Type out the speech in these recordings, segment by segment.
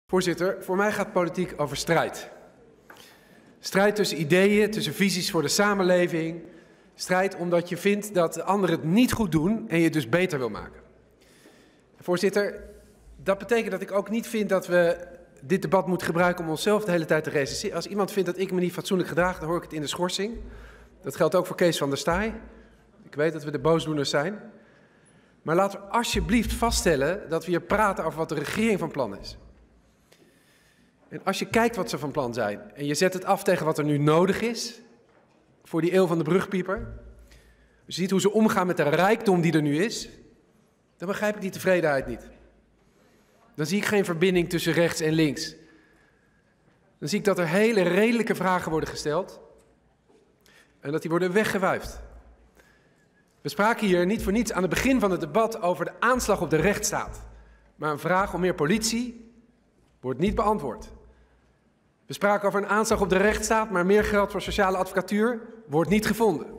Voorzitter, voor mij gaat politiek over strijd. Strijd tussen ideeën, tussen visies voor de samenleving. Strijd omdat je vindt dat de anderen het niet goed doen en je het dus beter wil maken. Voorzitter, dat betekent dat ik ook niet vind dat we dit debat moeten gebruiken om onszelf de hele tijd te recenseren. Als iemand vindt dat ik me niet fatsoenlijk gedraag, dan hoor ik het in de schorsing. Dat geldt ook voor Kees van der Staaij. Ik weet dat we de boosdoeners zijn. Maar laten we alsjeblieft vaststellen dat we hier praten over wat de regering van plan is. En als je kijkt wat ze van plan zijn en je zet het af tegen wat er nu nodig is voor die eeuw van de brugpieper, je ziet hoe ze omgaan met de rijkdom die er nu is, dan begrijp ik die tevredenheid niet. Dan zie ik geen verbinding tussen rechts en links. Dan zie ik dat er hele redelijke vragen worden gesteld en dat die worden weggewuifd. We spraken hier niet voor niets aan het begin van het debat over de aanslag op de rechtsstaat. Maar een vraag om meer politie wordt niet beantwoord. We spraken over een aanslag op de rechtsstaat, maar meer geld voor sociale advocatuur wordt niet gevonden.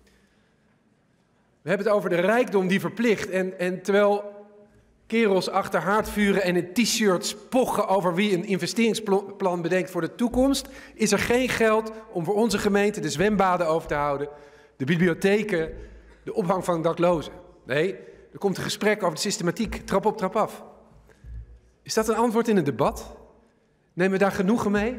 We hebben het over de rijkdom die verplicht. En terwijl kerels achter haardvuren en in t-shirts pochen over wie een investeringsplan bedenkt voor de toekomst, is er geen geld om voor onze gemeente de zwembaden over te houden, de bibliotheken, de opvang van daklozen. Nee, er komt een gesprek over de systematiek, trap op, trap af. Is dat een antwoord in het debat? Nemen we daar genoegen mee?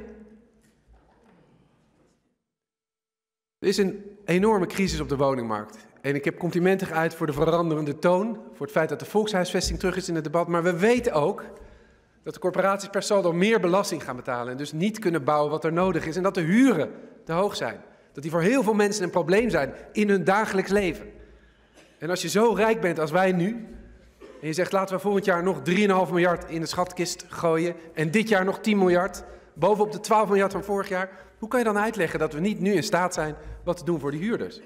Er is een enorme crisis op de woningmarkt. En ik heb complimenten geuit voor de veranderende toon, voor het feit dat de volkshuisvesting terug is in het debat. Maar we weten ook dat de corporaties per saldo meer belasting gaan betalen en dus niet kunnen bouwen wat er nodig is. En dat de huren te hoog zijn. Dat die voor heel veel mensen een probleem zijn in hun dagelijks leven. En als je zo rijk bent als wij nu, en je zegt laten we volgend jaar nog 3,5 miljard in de schatkist gooien en dit jaar nog 10 miljard, bovenop de 12 miljard van vorig jaar. Hoe kan je dan uitleggen dat we niet nu in staat zijn wat te doen voor de huurders?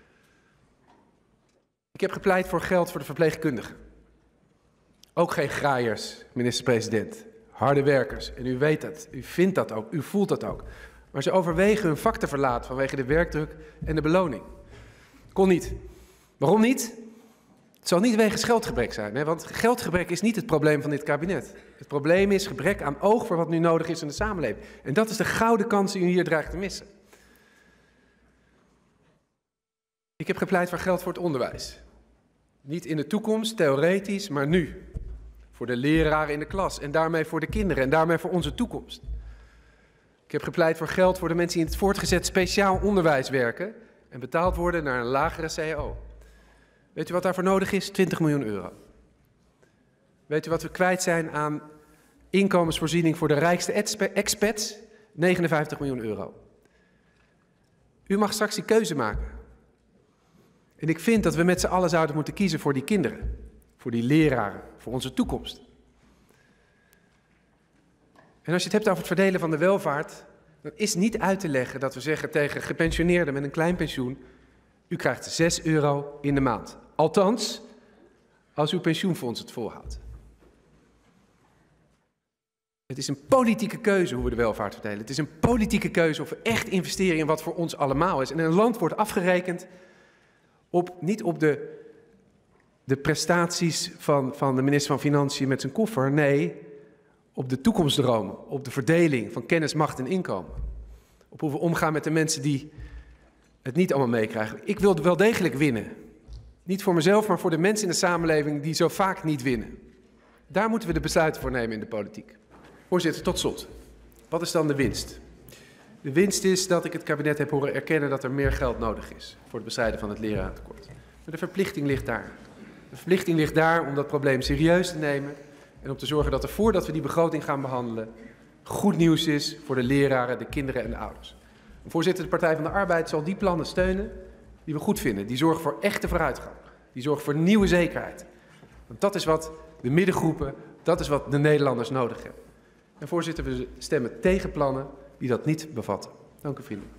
Ik heb gepleit voor geld voor de verpleegkundigen. Ook geen graaiers, minister-president. Harde werkers. En u weet dat, u vindt dat ook, u voelt dat ook. Maar ze overwegen hun vak te verlaten vanwege de werkdruk en de beloning. Kon niet. Waarom niet? Het zal niet wegens geldgebrek zijn, hè? Want geldgebrek is niet het probleem van dit kabinet. Het probleem is gebrek aan oog voor wat nu nodig is in de samenleving. En dat is de gouden kans die u hier dreigt te missen. Ik heb gepleit voor geld voor het onderwijs. Niet in de toekomst, theoretisch, maar nu. Voor de leraren in de klas en daarmee voor de kinderen en daarmee voor onze toekomst. Ik heb gepleit voor geld voor de mensen die in het voortgezet speciaal onderwijs werken en betaald worden naar een lagere cao. Weet u wat daarvoor nodig is? 20 miljoen euro. Weet u wat we kwijt zijn aan inkomensvoorziening voor de rijkste expats? 59 miljoen euro. U mag straks die keuze maken. En ik vind dat we met z'n allen zouden moeten kiezen voor die kinderen. Voor die leraren, voor onze toekomst. En als je het hebt over het verdelen van de welvaart, dan is niet uit te leggen dat we zeggen tegen gepensioneerden met een klein pensioen, u krijgt 6 euro in de maand. Althans, als uw pensioenfonds het volhoudt. Het is een politieke keuze hoe we de welvaart verdelen. Het is een politieke keuze of we echt investeren in wat voor ons allemaal is. En een land wordt afgerekend niet op de prestaties van de minister van Financiën met zijn koffer. Nee, op de toekomstdromen, op de verdeling van kennis, macht en inkomen. Op hoe we omgaan met de mensen die het niet allemaal meekrijgen. Ik wil wel degelijk winnen. Niet voor mezelf, maar voor de mensen in de samenleving die zo vaak niet winnen. Daar moeten we de besluiten voor nemen in de politiek. Voorzitter, tot slot. Wat is dan de winst? De winst is dat ik het kabinet heb horen erkennen dat er meer geld nodig is voor het bestrijden van het lerarentekort. Maar de verplichting ligt daar. De verplichting ligt daar om dat probleem serieus te nemen en om te zorgen dat er voordat we die begroting gaan behandelen goed nieuws is voor de leraren, de kinderen en de ouders. Voorzitter, de Partij van de Arbeid zal die plannen steunen die we goed vinden. Die zorgen voor echte vooruitgang. Die zorgen voor nieuwe zekerheid. Want dat is wat de middengroepen, dat is wat de Nederlanders nodig hebben. En voorzitter, we stemmen tegen plannen die dat niet bevatten. Dank u vriendelijk.